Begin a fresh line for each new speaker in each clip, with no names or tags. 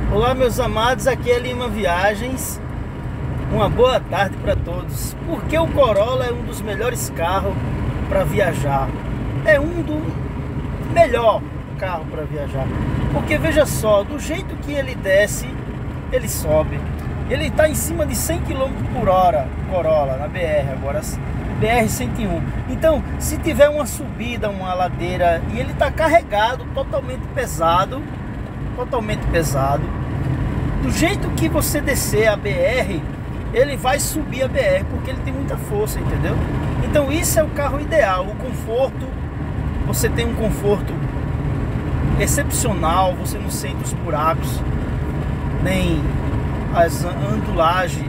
Olá, meus amados, aqui é Lima Viagens. Uma boa tarde para todos. Porque o Corolla é um dos melhores carros para viajar. É um do melhor carro para viajar. Porque veja só, do jeito que ele desce, ele sobe. Ele está em cima de 100 km por hora, Corolla, na BR agora, BR-101. Então, se tiver uma subida, uma ladeira, e ele está carregado, totalmente pesado, do jeito que você descer a BR, ele vai subir a BR, porque ele tem muita força, entendeu? Então isso é o carro ideal. O conforto, você tem um conforto excepcional, você não sente os buracos, nem as andulagens,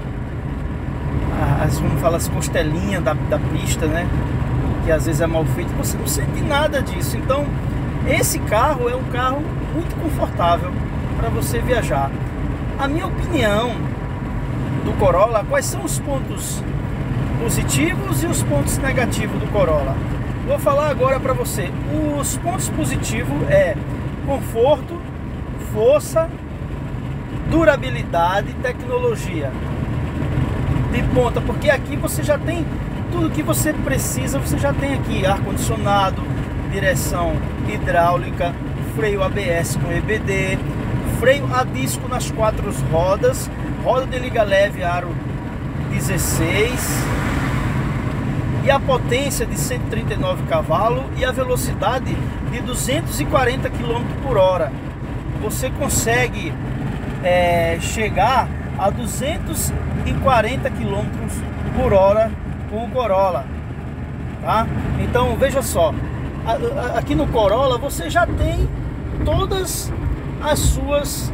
as costelinhas da pista, né? Que às vezes é mal feito, você não sente nada disso. Então esse carro é um carro muito confortável para você viajar. A minha opinião do Corolla, quais são os pontos positivos e os pontos negativos do Corolla? Vou falar agora para você. Os pontos positivos é conforto, força, durabilidade e tecnologia de ponta, porque aqui você já tem tudo que você precisa, você já tem aqui ar-condicionado, direção hidráulica, freio ABS com EBD, freio a disco nas 4 rodas, roda de liga leve aro 16 e a potência de 139 cavalos e a velocidade de 240 km por hora. Você consegue chegar a 240 km por hora com o Corolla, tá? Então veja só, aqui no Corolla você já tem todas as suas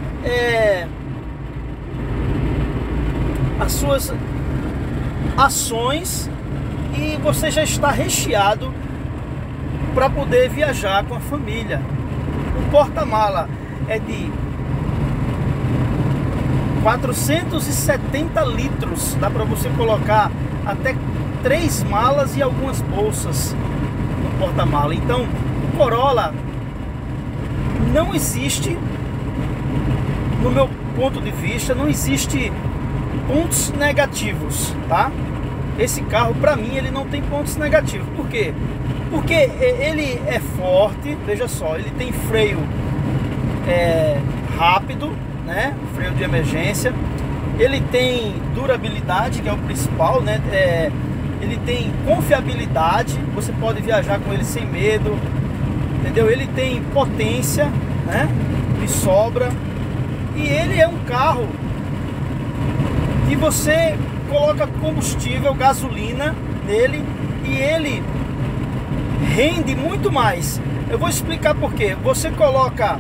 ações e você já está recheado para poder viajar com a família. O porta-mala é de 470 litros, dá para você colocar até 3 malas e algumas bolsas no porta-mala. Então o Corolla não existe, no meu ponto de vista, não existe pontos negativos, tá? Esse carro, para mim, ele não tem pontos negativos. Por quê? Porque ele é forte, veja só, ele tem freio rápido, né? Freio de emergência. Ele tem durabilidade, que é o principal, né? Ele tem confiabilidade, você pode viajar com ele sem medo, entendeu? Ele tem potência, né? De sobra. E ele é um carro que você coloca combustível, gasolina nele e ele rende muito mais. Eu vou explicar por quê. Você coloca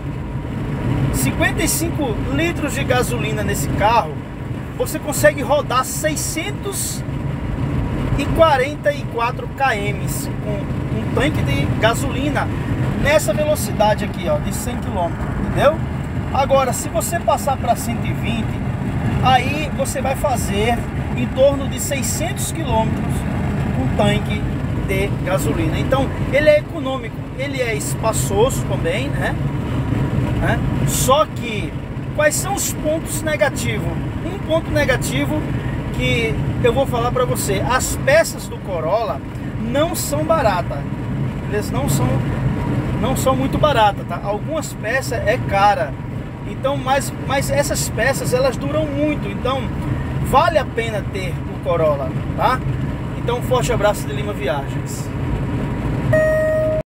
55 litros de gasolina nesse carro, você consegue rodar 644 km com um tanque de gasolina nessa velocidade aqui, ó, de 100 km, entendeu? Agora, se você passar para 120, aí você vai fazer em torno de 600 km com tanque de gasolina. Então, ele é econômico, ele é espaçoso também, né? Só que, quais são os pontos negativos? Um ponto negativo que eu vou falar para você: as peças do Corolla não são baratas. Eles não são muito baratas, tá? Algumas peças é cara. Então, mas essas peças, elas duram muito. Então, vale a pena ter o Corolla, tá? Então, um forte abraço de Lima Viagens.